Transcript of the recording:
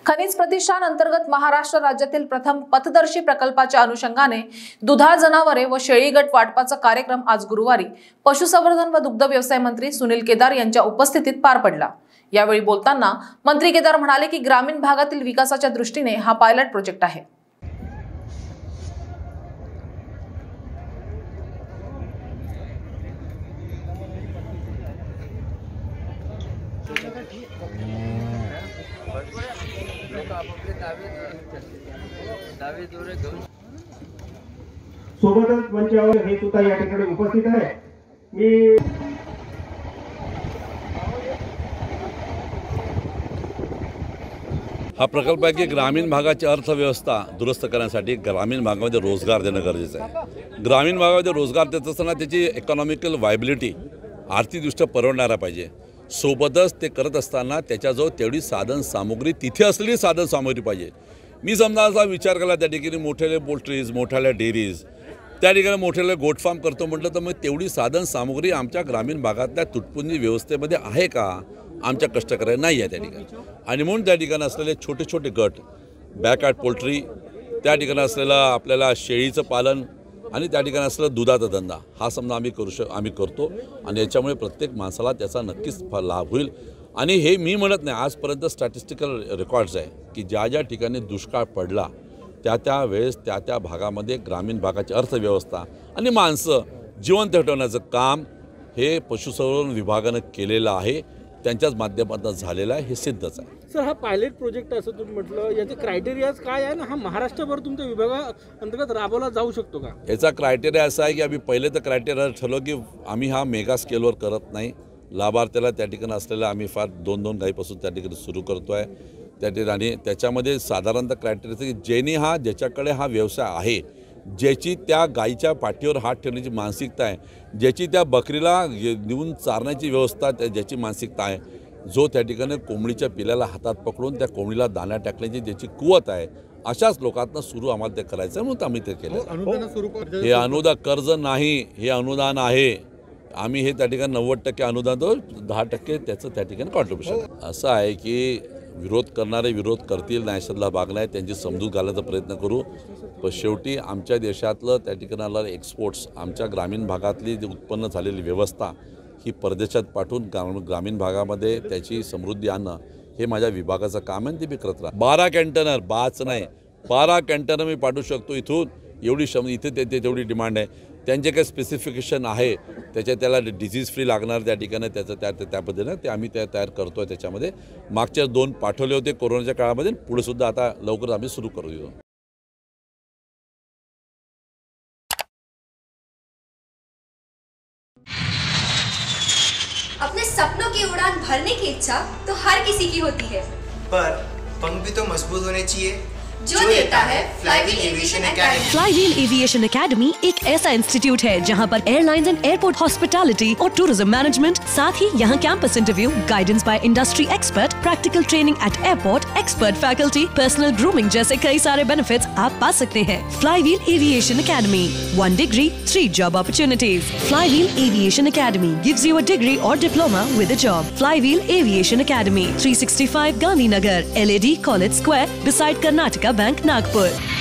खनिज प्रतिष्ठान अंतर्गत महाराष्ट्र राज्यातील प्रथम पथदर्शी प्रकल्पाच्या अनुषंगाने दुधाळ जनावरे व शेळी गट वाटपाचा कार्यक्रम आज गुरुवारी पशुसंवर्धन व दुग्ध व्यवसाय मंत्री सुनील केदार यांच्या उपस्थितीत पार पडला। यावेळी बोलताना मंत्री केदार म्हणाले की ग्रामीण भागातील विकासाच्या दृष्टीने हा पायलट प्रोजेक्ट आहे। सोबतच मंचावर हे सुद्धा या ठिकाणी उपस्थित आहे। मी हा प्रकल्प आहे की ग्रामीण भागाची अर्थव्यवस्था दुरुस्त करण्यासाठी ग्रामीण भागामध्ये रोजगार देणं गरजेचं आहे। ग्रामीण भागामध्ये रोजगार देत असताना त्याची इकॉनॉमिकल व्हायबिलिटी आर्थिकदृष्ट्या परवडणारा पाहिजे। सोबतच ते करत असताना त्याच्याजवळ तेवढी साधन सामुग्री तिथे असलेली साधन सामुग्री पाहिजे। मी समजा असा विचार केला त्या ठिकाणी मोठ्याले पोल्ट्रीज, मोठ्याल्या डेअरीज, त्या ठिकाणी मोठ्याले गोट फार्म करतो म्हटलं तर मग तेवढी साधन सामुग्री आमच्या ग्रामीण भागातल्या तुटपुंजी व्यवस्थेमध्ये आहे का? आमच्या कष्टकऱ्यांना नाही आहे त्या ठिकाणी। आणि म्हणून त्या ठिकाणी असलेले छोटे छोटे गट, बॅकयार्ड पोल्ट्री, त्या ठिकाणी असलेला आपल्याला शेळीचं पालन आणि त्या ठिकाणी असलेला दुधाचा धंदा हा समजा आम्ही करतो आणि याच्यामुळे प्रत्येक माणसाला त्याचा नक्कीच लाभ होईल। आणि हे मी म्हणत नाही, आजपर्यंत स्टॅटिस्टिकल रेकॉर्ड्स आहे की ज्या ज्या ठिकाणी दुष्काळ पडला त्या वेळेस त्या भागामध्ये ग्रामीण भागाची अर्थव्यवस्था आणि माणसं जिवंत ठेवण्याचं काम हे पशुसंवर्धन विभागानं केलेलं आहे, त्यांच्याच माध्यमातून झालेलं आहे, हे सिद्धच आहे। सर, हा पायलट प्रोजेक्ट असं तुम्ही म्हटलं, याचे क्रायटेरियाज काय आहे ना? हा महाराष्ट्रभर तुमच्या विभागाअंतर्गत राबवला जाऊ शकतो का? याचा क्रायटेरिया असा आहे की आम्ही पहिले तर क्रायटेरिया ठरवलं की आम्ही हा मेगा स्केलवर करत नाही। लाभार्थ्याला त्या ठिकाणी असलेला आम्ही फार 2-2 गाईपासून त्या ठिकाणी सुरू करतो आहे त्या ठिकाणी। त्याच्यामध्ये साधारणतः क्रायटेरिया की ज्याच्याकडे हा व्यवसाय आहे, ज्याची त्या गाईच्या पाठीवर हात ठेवण्याची मानसिकता आहे, ज्याची त्या बकरीला नेऊन चारण्याची व्यवस्था ज्याची मानसिकता आहे, जो त्या ठिकाणी कोंबडीच्या पिल्याला हातात पकडून त्या कोंबडीला दाणा टाकण्याची ज्याची कुवत आहे, अशाच लोकांना सुरू आम्हाला ते करायचं आहे म्हणून आम्ही ते केलं। हे अनुदान कर्ज नाही, हे अनुदान आहे। आम्ही हे त्या ठिकाणी 90% अनुदान देऊ, 10% त्याचं त्या ठिकाणी कॉन्ट्रिब्युशन। असं आहे की विरोध करणारे विरोध करतील, नायशातला भाग नाही, त्यांची समजूत घालायचा प्रयत्न करू। पण शेवटी आमच्या देशातलं त्या ठिकाणी आलेलं एक्सपोर्ट्स, आमच्या ग्रामीण भागातली जी उत्पन्न झालेली व्यवस्था ही परदेशात पाठवून ग्रामीण भागामध्ये त्याची समृद्धी आणणं हे माझ्या विभागाचं काम आहे, ते मी करत राहतो। 12 कंटेनर, 5 नाही 12 कंटेनर मी पाठवू शकतो इथून, एवढी इथे तेवढी डिमांड आहे। त्यांचे काही स्पेसिफिकेशन आहे, त्याला डिझीज फ्री लागणार त्या ठिकाणी, त्याचं त्या पद्धतीनं ते आम्ही तयार करतो आहे। त्याच्यामध्ये मागच्या 2 पाठवले होते कोरोनाच्या काळामध्ये, पुढे सुद्धा आता लवकर आम्ही सुरू करू देऊ। अपने सपनों की उड़ान भरने की इच्छा तो हर किसी की होती है, पर पंख भी तो मजबूत होने चाहिए, जो देता है Flywheel Aviation Academy. Flywheel Aviation Academy एक ऐसा इंस्टीट्यूट है जहां पर एयरलाइंस एंड एयरपोर्ट हॉस्पिटैलिटी और टूरिज्म मैनेजमेंट, साथ ही यहां campus interview, guidance by industry expert, practical training at airport, expert faculty, personal grooming जैसे कई सारे बेनिफिट्स आप पा सकते हैं। Flywheel Aviation Academy, 1 degree, 3 job opportunities। Flywheel Aviation Academy gives you a degree or diploma with a job। Flywheel Aviation academy, 365 Gandhinagar, LAD College Square, beside Karnataka Bank, Nagpur।